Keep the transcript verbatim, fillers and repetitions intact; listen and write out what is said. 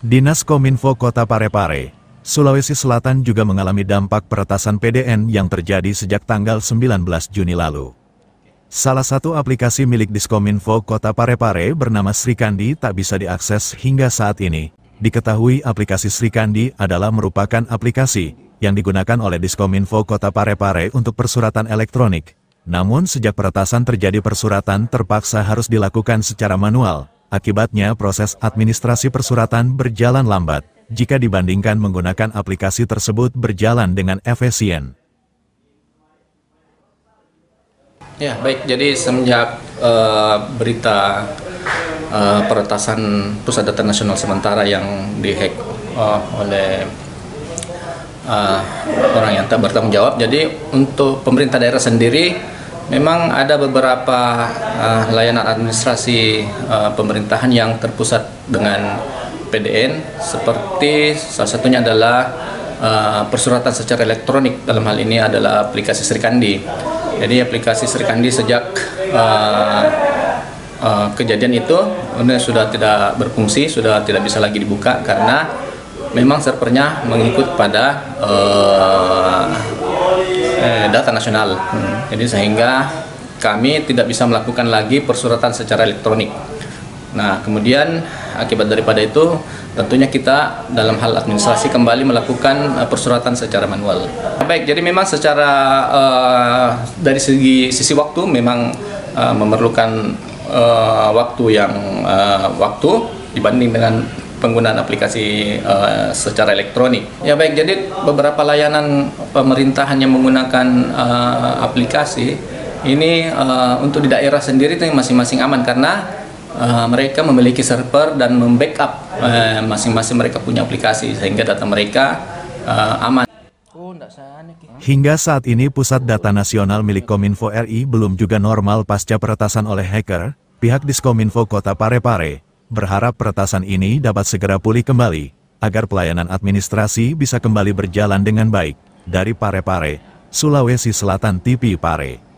Dinas Kominfo Kota Parepare, Sulawesi Selatan juga mengalami dampak peretasan P D N yang terjadi sejak tanggal sembilan belas Juni lalu. Salah satu aplikasi milik Diskominfo Kota Parepare bernama Srikandi tak bisa diakses hingga saat ini. Diketahui aplikasi Srikandi adalah merupakan aplikasi yang digunakan oleh Diskominfo Kota Parepare untuk persuratan elektronik. Namun sejak peretasan terjadi persuratan terpaksa harus dilakukan secara manual. Akibatnya proses administrasi persuratan berjalan lambat, jika dibandingkan menggunakan aplikasi tersebut berjalan dengan efisien. Ya, baik. Jadi semenjak uh, berita uh, peretasan Pusat Data Nasional Sementara yang dihack uh, oleh uh, orang yang tak bertanggung jawab, jadi untuk pemerintah daerah sendiri memang ada beberapa uh, layanan administrasi uh, pemerintahan yang terpusat dengan P D N, seperti salah satunya adalah uh, persuratan secara elektronik. Dalam hal ini adalah aplikasi Srikandi. Jadi aplikasi Srikandi sejak uh, uh, kejadian itu sudah tidak berfungsi, sudah tidak bisa lagi dibuka karena memang servernya mengikut pada uh, eh, data nasional. Hmm. Jadi sehingga kami tidak bisa melakukan lagi persuratan secara elektronik. Nah, kemudian akibat daripada itu tentunya kita dalam hal administrasi kembali melakukan uh, persuratan secara manual. Baik, jadi memang secara uh, dari segi sisi waktu memang uh, memerlukan uh, waktu yang uh, waktu dibanding dengan penggunaan aplikasi uh, secara elektronik. Ya baik, jadi beberapa layanan pemerintahan yang menggunakan uh, aplikasi ini uh, untuk di daerah sendiri itu masing-masing aman karena Uh, mereka memiliki server dan membackup masing-masing uh, mereka punya aplikasi sehingga data mereka uh, aman. Hingga saat ini Pusat Data Nasional milik Kominfo R I belum juga normal pasca peretasan oleh hacker. Pihak Diskominfo Kota Parepare berharap peretasan ini dapat segera pulih kembali agar pelayanan administrasi bisa kembali berjalan dengan baik. Dari Parepare, Sulawesi Selatan, T V Pare.